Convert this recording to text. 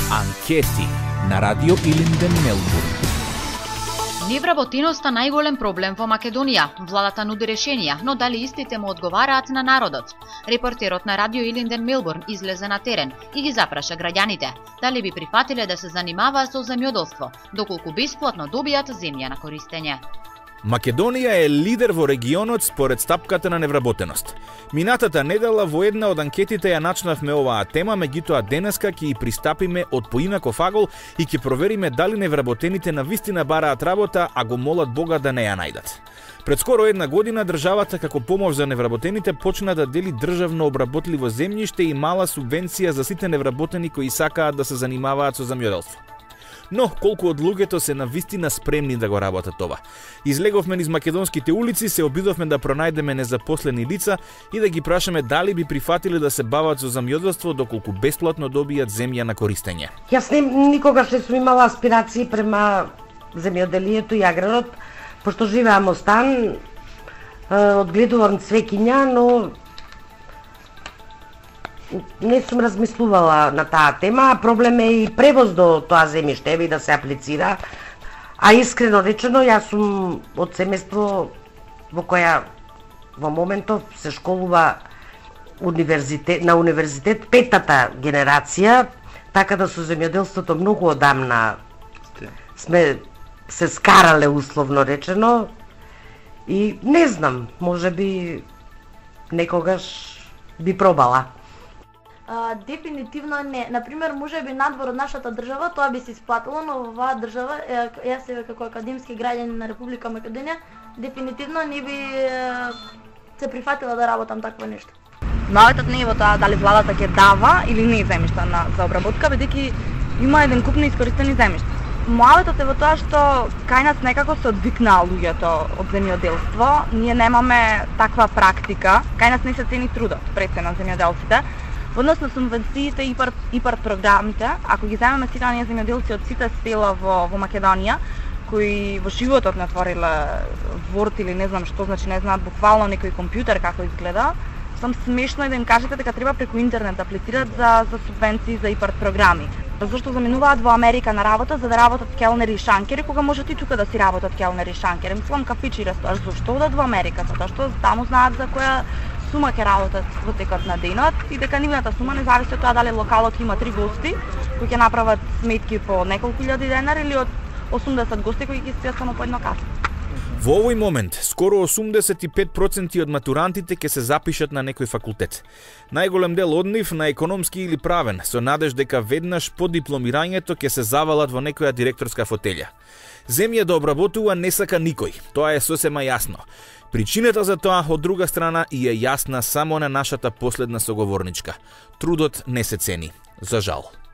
Анкети на Радио Илинден, Мелбурн. Невработеноста најголем проблем во Македонија. Владата нуди решенија, но дали истите му одговараат на народот? Репортерот на Радио Илинден Мелбурн излезе на терен и ги запраша граѓаните дали би прифатиле да се занимаваат со земјоделство, доколку бесплатно добијат земја на користење. Македонија е лидер во регионот според стапката на невработеност. Минатата недела во една од анкетите ја начнавме оваа тема, меѓутоа денеска ќе ја пристапиме од поинаков агол и ќе провериме дали невработените навистина бараат работа, а го молат Бога да не ја најдат. Пред скоро една година државата како помош за невработените почна да дели државно обработливо земјиште и мала субвенција за сите невработени кои сакаат да се занимаваат со земјоделство. Но, колку од луѓето се навистина спремни да го работат ова? Излеговме низ македонските улици, се обидовме да пронајдеме незапослени лица и да ги прашаме дали би прифатиле да се бават со земјоделство доколку бесплатно добијат земја на користење. Јас никогаш не сум имала аспирации према земјоделието и аграрот, пошто живеам во стан, одгледувам цвеќиња, но не сум размислувала на таа тема. Проблем е и превоз до тоа земјиште и да се аплицира. А искрено речено, јас сум од семејство во која во моментов се школува на универзитет петата генерација, така да со земјоделството многу одамна сме се скарале, условно речено, и не знам, може би некогаш би пробала. Дефинитивно не. Например, може би надвор од нашата држава тоа би се исплатило, но во оваа држава, јас како академски граѓанин на Република Македонија, дефинитивно не би се прифатила да работам такво нешто. Мојотот не е во тоа дали владата ќе дава или не земјишта за обработка, бидејќи има еден куп неискористени земјишта. Мојотот е во тоа што кај нас некако се одвикнаа луѓето од земјоделство, ние немаме таква практика, кај нас не се цени трудот пред се на земјоделците. Во однос на субвенциите и ИПАРД програмите, ако ги земеме сите оние земјоделци од сите села во Македонија, кои во животот не отвориле Word или не знам што, значи не знаат буквално некој компјутер како изгледа, сам смешно е да им кажете дека треба преку интернет да аплицираат за субвенции за ИПАРД програми. Зашто заминуваат во Америка на работа за да работат келнери и шанкери, кога можат и тука да си работат келнери и шанкери. Мислам кафичи и ресторан, зашто одат во Америка? Затоа што таму знаат за која сума ќе работат во текот на денот и дека нивната сума не зависи од тоа дали локалот има 3 гости кои ќе направат сметки по неколку илјади денари или од 80 гости кои ќе стојат само по едно кафе. Во овој момент, скоро 85% од матурантите ќе се запишат на некој факултет. Најголем дел од нив на економски или правен, со надеж дека веднаш по дипломирањето ќе се завалат во некоја директорска фотелја. Земја да обработува не сака никој, тоа е сосема јасно. Причината за тоа, од друга страна, и е јасна само на нашата последна соговорничка. Трудот не се цени, за жал.